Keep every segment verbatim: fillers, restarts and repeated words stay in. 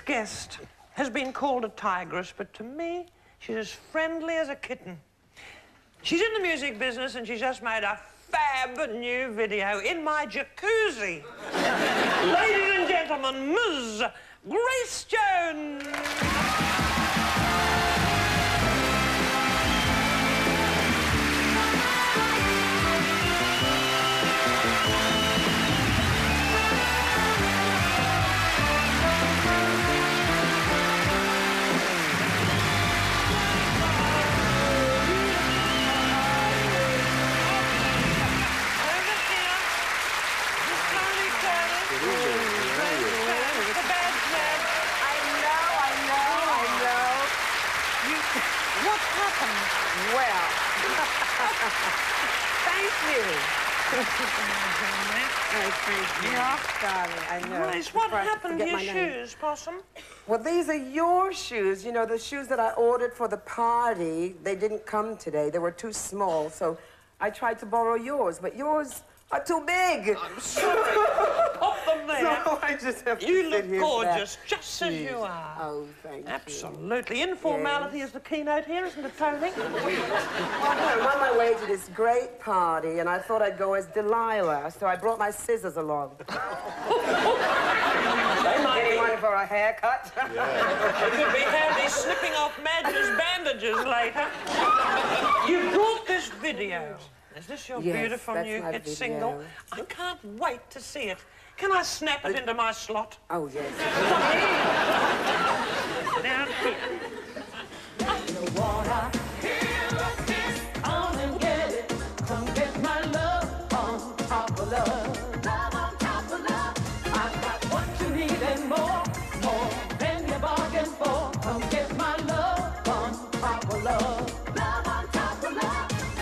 next guest has been called a tigress, but to me, she's as friendly as a kitten. She's in the music business and she's just made a fab new video in my jacuzzi. Ladies and gentlemen, Miz Grace Jones. Well, thank you. Oh, thank you. Yeah. Darling, I know. Grace, what happened to your shoes, Possum? Well, these are your shoes. You know, the shoes that I ordered for the party, they didn't come today. They were too small, so I tried to borrow yours, but yours are too big. I'm sorry. Pop them there. So I just have to You sit look here gorgeous, for that. just as you are. Oh, thank Absolutely. you. Informality Yes. is the keynote here, isn't it, Tony? Well, I'm on my way to this great party, and I thought I'd go as Delilah, so I brought my scissors along. They might be. Anyone for a haircut? Yeah. It could be handy snipping off Madge's bandages later. You brought this video. Is this your Yes, beautiful that's new my hit video. single? I can't wait to see it. Can I snap it into my slot? Oh, yes. Down here. You wanna hear a kiss? Come and get it. Come get my love on top of love. Love on top of love. I've got what you need and more, more than you bargained for. Come get my love on top of love. Love on top of love.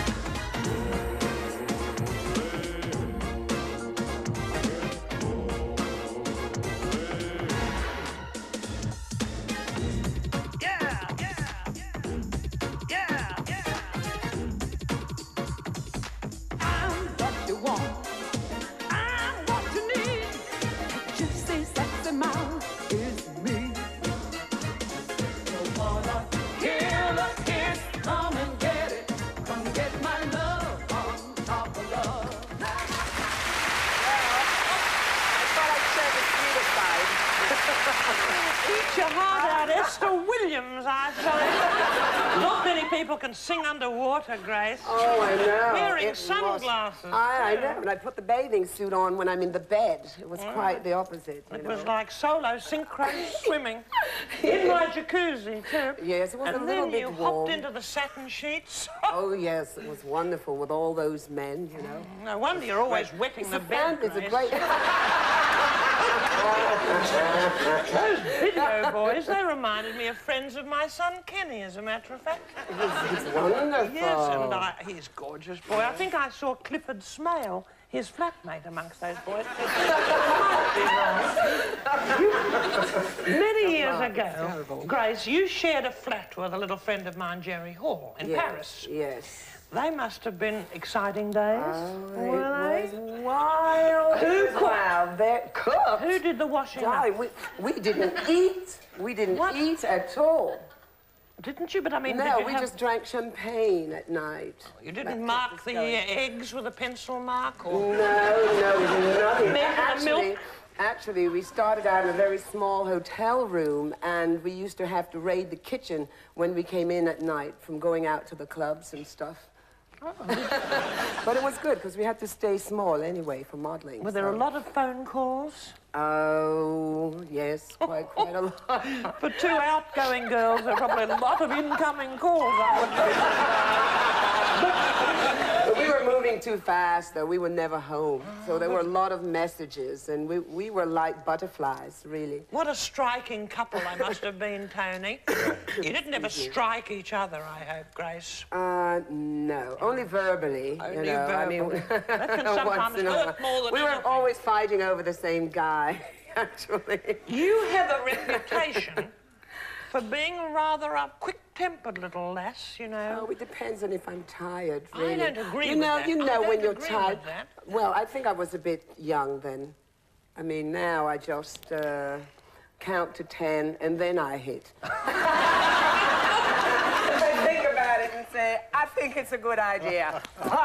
Eat your heart out, Esther Williams, I say. Not many people can sing underwater, Grace. Oh, I know. Wearing it sunglasses. Was, I, I know, and I put the bathing suit on when I'm in the bed. It was yeah. quite the opposite. It you was know. like solo synchro swimming in my jacuzzi, too. Yes, it was and a little then bit you warm. hopped into the satin sheets. Oh, yes, it was wonderful with all those men, you know. No wonder you're always wetting it's the a bed, It's a Grace. great... Those video boys, they reminded me of friends of my son Kenny, as a matter of fact. It's wonderful. Yes, and I, he's a gorgeous boy. I think I saw Clifford Smale, his flatmate, amongst those boys. Many years ago, Grace, you shared a flat with a little friend of mine, Jerry Hall, in yes, Paris. Yes. They must have been exciting days. Oh, were it they? was wild. Who cooked? Wow, they're cooked. Who did the washing Darling, up? we, we didn't eat. We didn't What? eat at all. Didn't you? But I mean, No, did you we have... just drank champagne at night. You didn't That mark kept the us going. uh, eggs with a pencil mark, or... No, no, we did nothing. Milk and Actually, milk? actually, we started out in a very small hotel room, and we used to have to raid the kitchen when we came in at night from going out to the clubs and stuff. Oh. But it was good, because we had to stay small anyway for modeling. Were there so. a lot of phone calls? Oh, yes, quite, quite a lot. For two outgoing girls, there are probably a lot of incoming calls, I But we were moving too fast, though. We were never home. So there were a lot of messages, and we, we were like butterflies, really. What a striking couple they must have been, Tony. You didn't ever strike each other, I hope, Grace. Uh, no. Only verbally, Only you know. verbally. I mean, That can sometimes once in a hurt while. more than We were anything. always fighting over the same guy, actually. You have a reputation for being rather a quick-tempered little lass, you know. Oh, it depends on if I'm tired, I really. don't agree you with know, that. You I know don't when you're agree tired. with that. Well, I think I was a bit young then. I mean, now I just, uh, count to ten, and then I hit. I think about it and say, I think it's a good idea.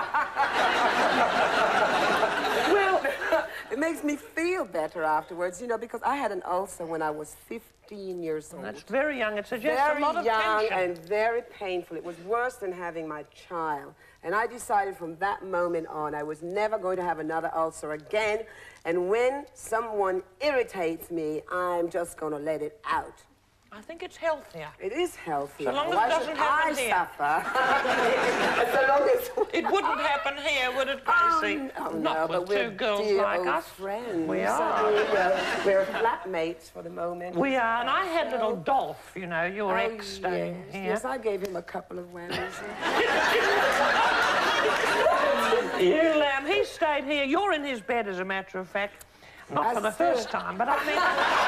Well, it makes me feel better afterwards, you know, because I had an ulcer when I was fifteen years old. That's very young. It suggests Very a lot of young tension. and very painful. It was worse than having my child. And I decided from that moment on I was never going to have another ulcer again. And when someone irritates me, I'm just going to let it out. I think it's healthier. It is healthy. So long as Why it doesn't should happen I here. suffer? So long as... It wouldn't happen here, would it, Gracie? Oh, Not no, with but we're two girls dear like old us. friends. We I are. mean, we're, we're flatmates for the moment. We are, and I had little Dolph, you know, your Oh, ex staying yes. here. Yes, I gave him a couple of whammies. You lamb, he stayed here. You're in his bed, as a matter of fact. Not I for the still- first time, but I mean...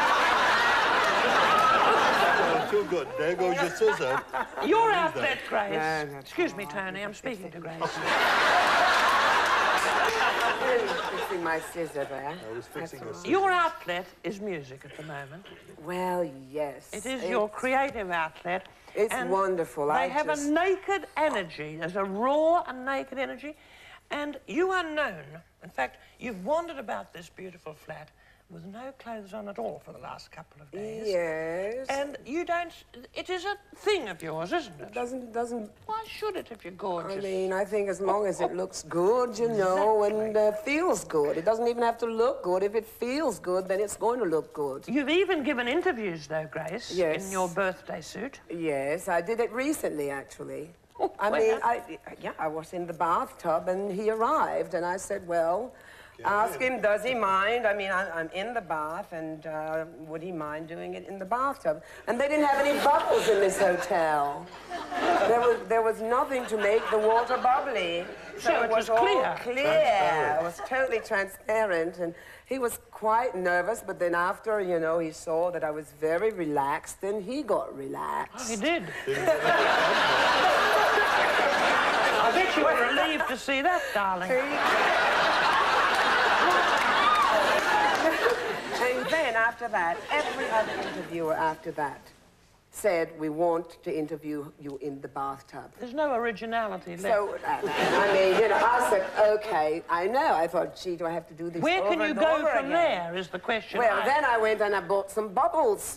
Oh, too good. There goes your scissor. Your outlet, Grace. No, no, Excuse me, Tony, I'm speaking to Grace. Fixing my scissor there. I was fixing That's the all. scissor. Your outlet is music at the moment. Well, yes. It is It's- your creative outlet. It's and wonderful. They I have just- a naked energy. There's a raw and naked energy. And you are known. In fact, you've wandered about this beautiful flat with no clothes on at all for the last couple of days. Yes. And you don't... It is a thing of yours, isn't it? doesn't doesn't. Why should it if you're gorgeous? I mean, I think as long as it looks good, you know, and uh, feels good. It doesn't even have to look good. If it feels good, then it's going to look good. You've even given interviews, though, Grace, Yes. in your birthday suit. Yes, I did it recently, actually. Oh, I well. mean, I, yeah, I was in the bathtub and he arrived, and I said, well, ask him, does he mind? I mean, I, I'm in the bath, and uh, would he mind doing it in the bathtub? And they didn't have any bubbles in this hotel. There was, there was nothing to make the water bubbly. So it was all clear. clear. It was totally transparent, and he was quite nervous, but then after, you know, he saw that I was very relaxed, then he got relaxed. Oh, he did. I bet you were relieved to see that, darling. And then after that, every other interviewer after that said, we want to interview you in the bathtub. There's no originality left. So, uh, I mean, you know, I said, okay, I know. I thought, gee, do I have to do this Where over can you and go over from again? there, is the question. Well, I- then I went and I bought some bubbles.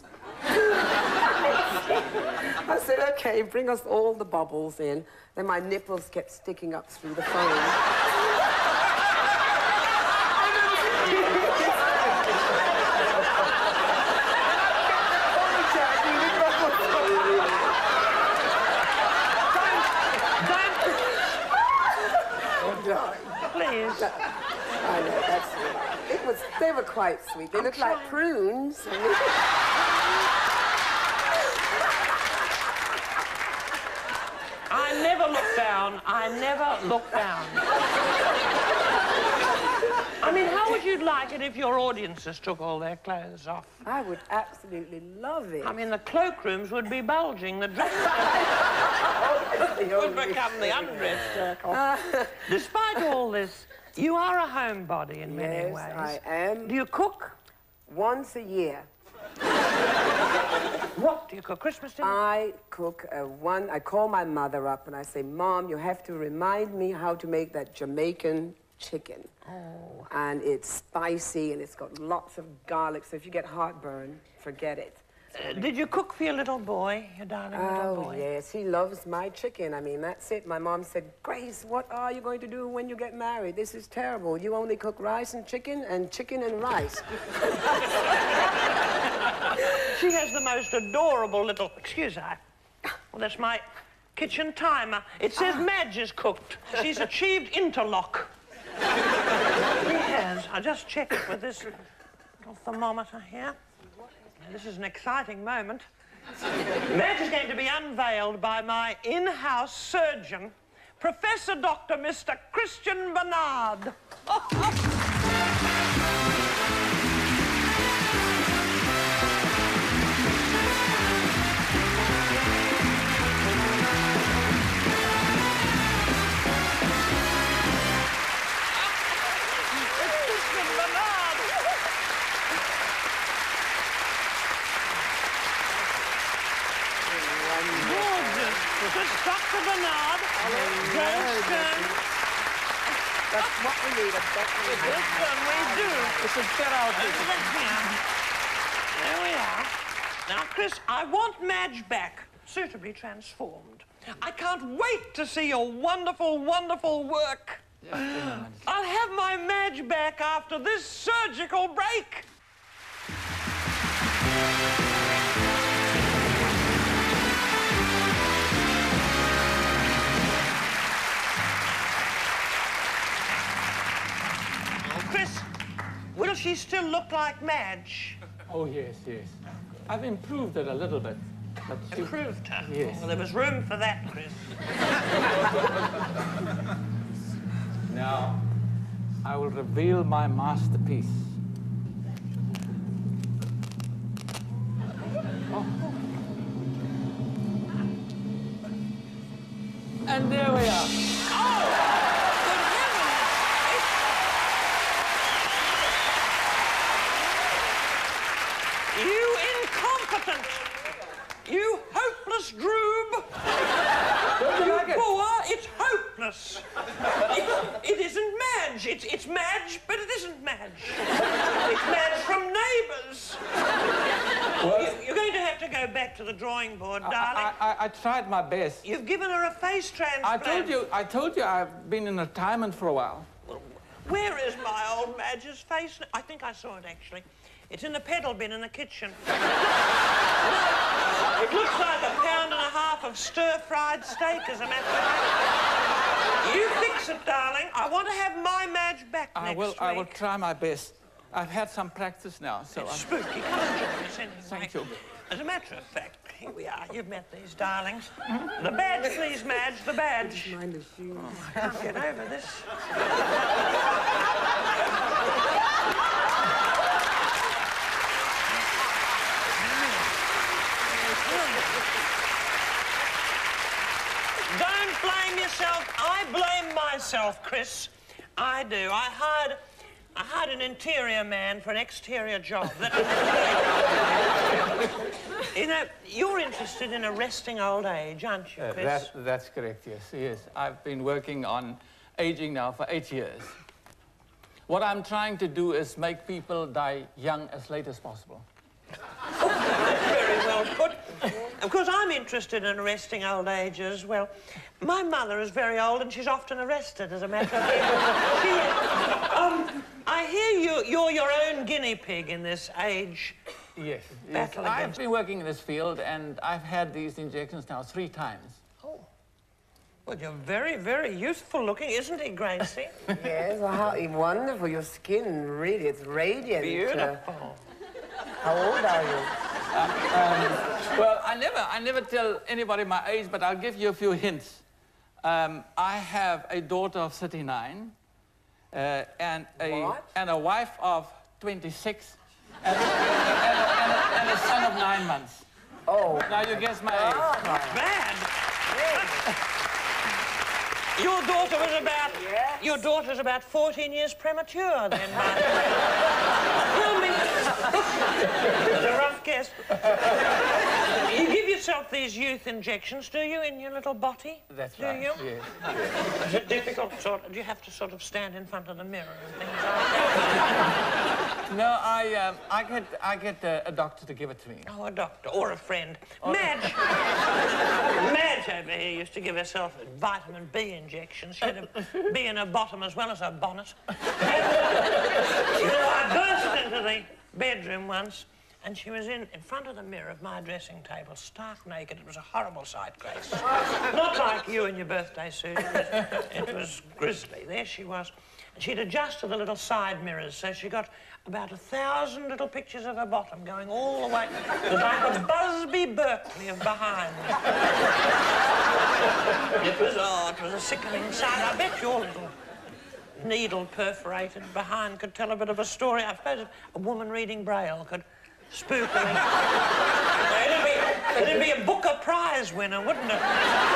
I said, okay, bring us all the bubbles in. Then my nipples kept sticking up through the phone. Please. I know, that's it. It was, they were quite sweet. They looked like prunes. I never look down. I never look down. I mean, how would you like it if your audiences took all their clothes off? I would absolutely love it. I mean, the cloakrooms would be bulging. The dress would become the undress circle. Despite all this, you are a homebody in many Yes, ways. I am. Do you cook? Once a year, What do you cook? Christmas dinner? I cook a one. I call my mother up and I say, Mom, you have to remind me how to make that Jamaican chicken. Oh. And it's spicy and it's got lots of garlic. So if you get heartburn, forget it. Uh, did you cook for your little boy, your darling little Oh, boy? yes, he loves my chicken. I mean, that's it. My mom said, Grace, what are you going to do when you get married? This is terrible. You only cook rice and chicken and chicken and rice. She has the most adorable little... Excuse I. Well, that's my kitchen timer. It says Madge is cooked. She's achieved interlock. She has. I just check it with this little thermometer here. This is an exciting moment. Madge is going to be unveiled by my in-house surgeon, Professor Doctor Mister Christian Bernard. Chris, Doctor Bernard, Joe Stern. That's what we need, a doctor. Yes, and we do. It's a get out. Over here. There we are. Now, Chris, I want Madge back, suitably transformed. I can't wait to see your wonderful, wonderful work. Yes, I'll have my Madge back after this surgical break. Chris, will she still look like Madge? Oh, yes, yes. I've improved it a little bit. But she... Improved her? Yes. Well, there was room for that, Chris. Now, I will reveal my masterpiece. Oh. And there we are. You incompetent! You hopeless droob! Don't you You like it? poor, it's hopeless. It, it isn't Madge. It's, it's Madge, but it isn't Madge. It's Madge from Neighbours. You, you're going to have to go back to the drawing board, darling. I, I, I tried my best. You've given her a face I transplant. told you, I told you I've been in retirement for a while. Where is my old Madge's face? I think I saw it, actually. It's in the pedal bin in the kitchen. It looks like a pound and a half of stir-fried steak, as a matter of fact. You fix it, darling. I want to have my Madge back I next will, week. I will try my best. I've had some practice now, so It's I'm... spooky. Come on, join us anyway. Thank you. As a matter of fact, here we are. You've met these darlings. The badge, please, Madge, the badge. Mind the shoes. I can't get over this. Don't blame yourself. I blame myself, Chris. I do. I hired, I hired an interior man for an exterior job. That... You know, you're interested in arresting old age, aren't you, Uh, Chris? that, that's correct, yes, yes. I've been working on aging now for eight years. What I'm trying to do is make people die young as late as possible. Very well put. Of course, I'm interested in arresting old age as well. My mother is very old and she's often arrested, as a matter of fact. She, um, I hear you, you're your own guinea pig in this age. Yes, yes. Battle I've against- been working in this field and I've had these injections now three times. Oh. Well, you're very, very youthful looking, isn't he, Gracie? Yes, well, how wonderful. Your skin, really, it's radiant. Beautiful. How old are you? Well, I never, I never tell anybody my age, but I'll give you a few hints. Um, I have a daughter of thirty-nine, uh, and a What? and a wife of twenty-six, and, and, a, and, a, and a son of nine months. Oh. Now you guess my age. Bad. Your daughter was about... Yes. Your daughter's about fourteen years premature, then, Mark. Tell me... It's a rough guess. You give yourself these youth injections, do you, in your little body? That's do right. you? Yes. Is it difficult, sort of? Do you have to sort of stand in front of the mirror and things like that? No, I um, I get I get uh, a doctor to give it to me. Oh, a doctor or a friend. Madge. Madge over here used to give herself vitamin B injections. She had a bee in her bottom as well as her bonnet. And, you know, I burst into the bedroom once, and she was in, in front of the mirror of my dressing table, stark naked. It was a horrible sight, Grace. Not like you in your birthday suit. It was grisly. There she was. And she'd adjusted the little side mirrors, so she got about a thousand little pictures of her bottom going all the way. It was like a Busby Berkeley of behind. It was, oh, it was a sickening sight. I bet your little needle perforated behind could tell a bit of a story. I suppose a woman reading Braille could spookily. it'd, be, it'd be a Booker Prize winner, wouldn't it?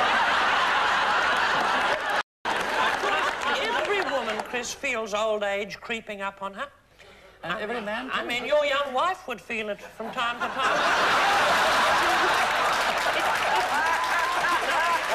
Every woman, Chris, feels old age creeping up on her. And I every mean, man. I too? mean, your young wife would feel it from time to time.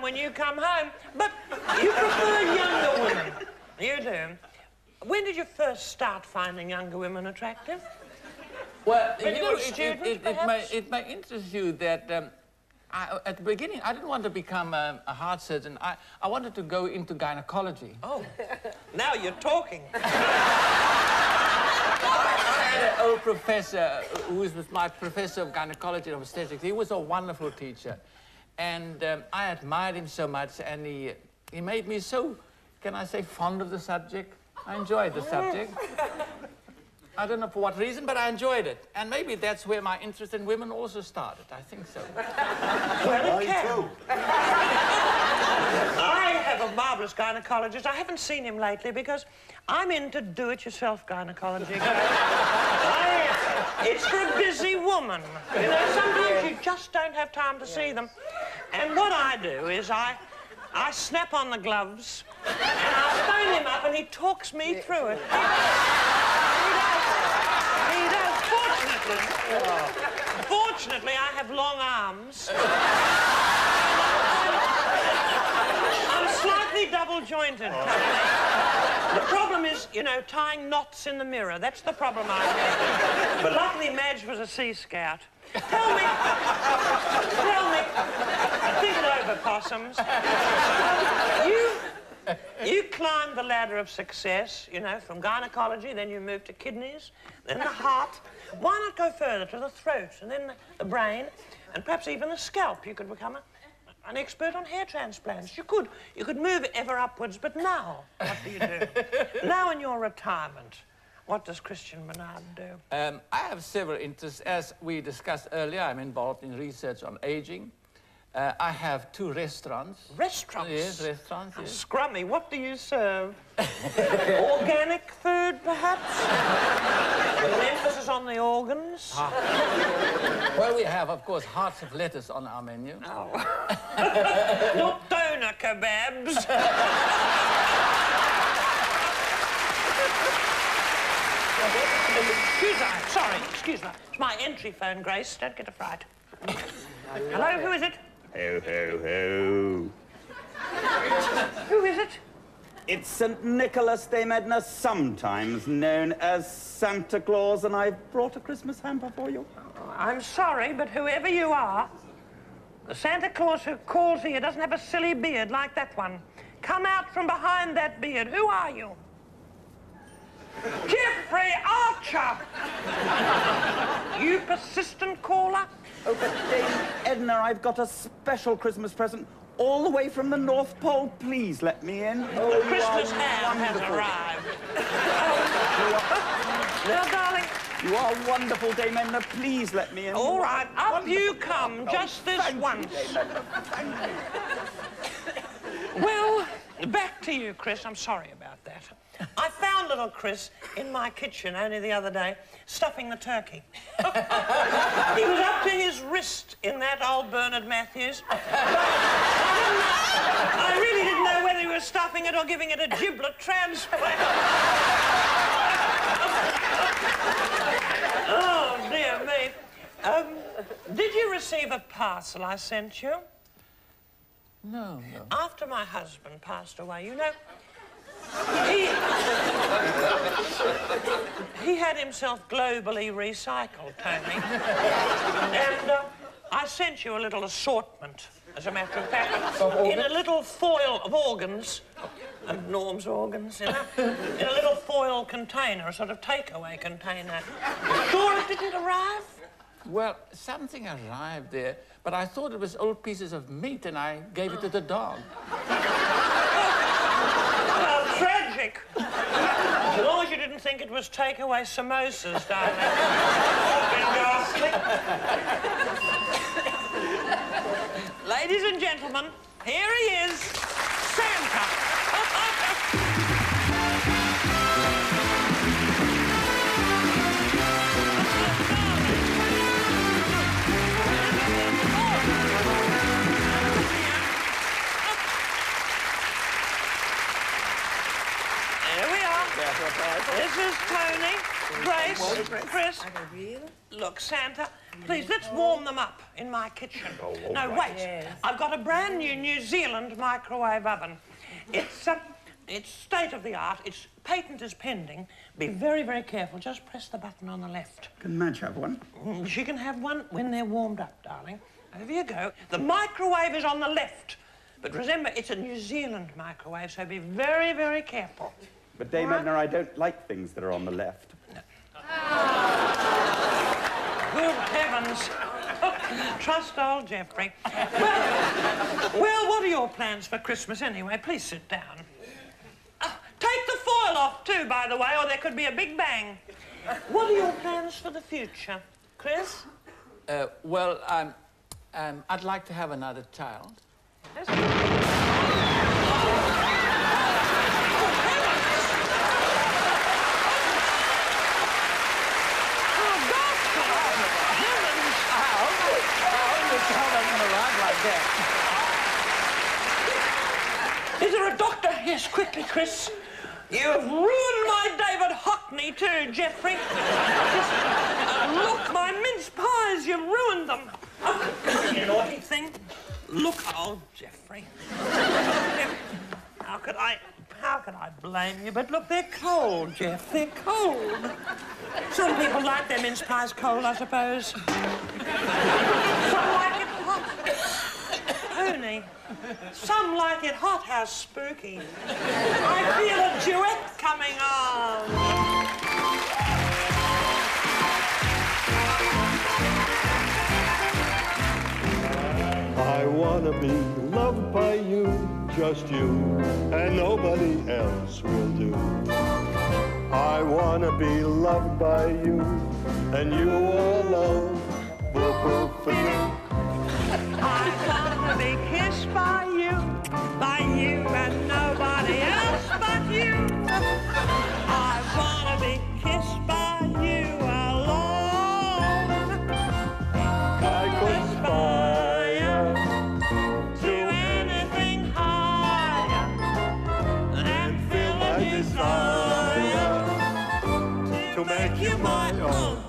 when you come home. But you prefer younger women. You do. When did you first start finding younger women attractive? Well, When you you know, were a it, student, it, it, it, may, perhaps? it may interest you that um, I, at the beginning, I didn't want to become um, a heart surgeon. I, I wanted to go into gynecology. Oh, now you're talking. I had an old professor who was my professor of gynecology and obstetrics. He was a wonderful teacher. And um, I admired him so much, and he, he made me so, can I say, fond of the subject. I enjoyed the subject. I don't know for what reason, but I enjoyed it. And maybe that's where my interest in women also started. I think so. Well, it can. I have a marvellous gynecologist. I haven't seen him lately because I'm into do-it-yourself gynecology. I, it's for a busy woman. You know, sometimes you just don't have time to see them. And what I do is I, I snap on the gloves and I phone him up and he talks me through it. He does. Fortunately, fortunately, I have long arms. I'm slightly double-jointed. The problem is, you know, tying knots in the mirror. That's the problem I have. But luckily, Madge was a Sea Scout. Tell me, tell me, think it over, possums. You... You climbed the ladder of success, you know, from gynecology, then you moved to kidneys, then the heart. Why not go further to the throat, and then the, the brain, and perhaps even the scalp? You could become a, an expert on hair transplants. You could. You could move ever upwards, but now, what do you do? Now in your retirement, what does Christian Barnard do? Um, I have several interests. As we discussed earlier, I'm involved in research on aging. Uh, I have two restaurants. Restaurants? Yes, restaurants, Oh, yes. Scrummy, what do you serve? Organic food, perhaps? With an emphasis on the organs? Ah. Well, we have, of course, hearts of lettuce on our menu. Oh. Not doner kebabs. Excuse me, sorry, excuse me. It's my entry phone, Grace. Don't get a fright. Hello, who is it? Ho, ho, ho. Who is it? It's Saint Nicholas de Medina, sometimes known as Santa Claus, and I've brought a Christmas hamper for you. I'm sorry, but whoever you are, the Santa Claus who calls here doesn't have a silly beard like that one. Come out from behind that beard. Who are you? Jeffrey Archer! You persistent caller? Oh, but Dame Edna, I've got a special Christmas present all the way from the North Pole. Please let me in. Oh, The you Christmas are ham has wonderful. arrived. Now, darling, You are wonderful, Dame Edna. Please let me in. all right, up Wonderful. you come, Oh, just this thank you, once. Dame Edna. Thank you. Well, back to you, Chris. I'm sorry about that. I found little Chris in my kitchen only the other day, stuffing the turkey. He was up to his wrist in that old Bernard Matthews. But I, didn't know, I really didn't know whether he was stuffing it or giving it a giblet transplant. Oh, dear me. Um, did you receive a parcel I sent you? No, no. After my husband passed away, you know, he, he had himself globally recycled, Tony. And uh, I sent you a little assortment, as a matter of fact, in a little foil of organs, and Norm's organs, you know, in a little foil container, a sort of takeaway container. Sure it didn't arrive? Well, something arrived there, but I thought it was old pieces of meat, and I gave it to the dog. Well, tragic. As long as you didn't think it was takeaway samosas, darling. Been ghastly. Ladies and gentlemen, here he is, Santa. Here we are. This is Tony, Grace, Chris. Look, Santa, please, let's warm them up in my kitchen. No, wait. Yes. I've got a brand new New Zealand microwave oven. It's, uh, it's state-of-the-art. Its patent is pending. Be very, very careful. Just press the button on the left. Can Madge have one? Mm, She can have one when they're warmed up, darling. Over you go. The microwave is on the left. But remember, it's a New Zealand microwave, so be very, very careful. But Dame Edna, I don't like things that are on the left. Good heavens. Trust old Jeffrey. Well, well, what are your plans for Christmas anyway? Please sit down. Uh, take the foil off too, by the way, or there could be a big bang. What are your plans for the future, Chris? Uh, well, um, um, I'd like to have another child. Is there a doctor? Yes, quickly, Chris. You have ruined my David Hockney too, Jeffrey. Just, uh, look, my mince pies, you've ruined them. Oh, you naughty thing. Look, oh, Jeffrey. How could I, how could I blame you? But look, they're cold, Jeff, they're cold. Some people like their mince pies cold, I suppose. Some like it hot. Tony, some like it hot. How spooky. I feel a duet coming on. I wanna be loved by you, just you, and nobody else will do. I wanna be loved by you, and you alone, boo boo for you. I wanna be kissed by you, by you and nobody else but you. I wanna be kissed by you alone. I conspire To anything higher and feel a desire to make you my own.